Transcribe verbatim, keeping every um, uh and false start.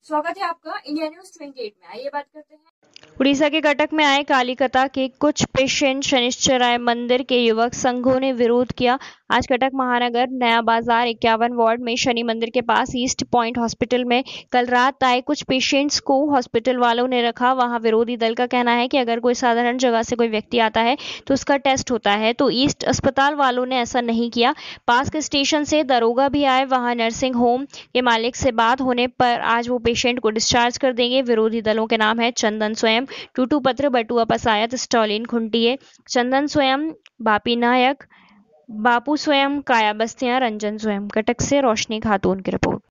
स्वागत है आपका इंडिया न्यूज अट्ठाईस में। आइए बात करते हैं। उड़ीसा के कटक में आए कालिकता के कुछ पेशेंट शनिश्चराय मंदिर के युवक संघों ने विरोध किया। आज कटक महानगर नया बाजार इक्यावन वार्ड में शनि मंदिर के पास ईस्ट पॉइंट हॉस्पिटल में कल रात आए कुछ पेशेंट्स को हॉस्पिटल वालों ने रखा। वहां विरोधी दल का कहना है कि अगर कोई साधारण जगह से कोई व्यक्ति आता है तो उसका टेस्ट होता है, तो ईस्ट अस्पताल वालों ने ऐसा नहीं किया। पास के स्टेशन से दरोगा भी आए। वहां नर्सिंग होम के मालिक से बात होने पर आज वो पेशेंट को डिस्चार्ज कर देंगे। विरोधी दलों के नाम है चंदन स्वयं, टूटू पत्र, बटुआ पसायत, स्टॉलिन खुंटिये, चंदन स्वयं, बापी नायक, बापू स्वयं, काया बस्तियां, रंजन स्वयं। कटक से रोशनी खातून की रिपोर्ट।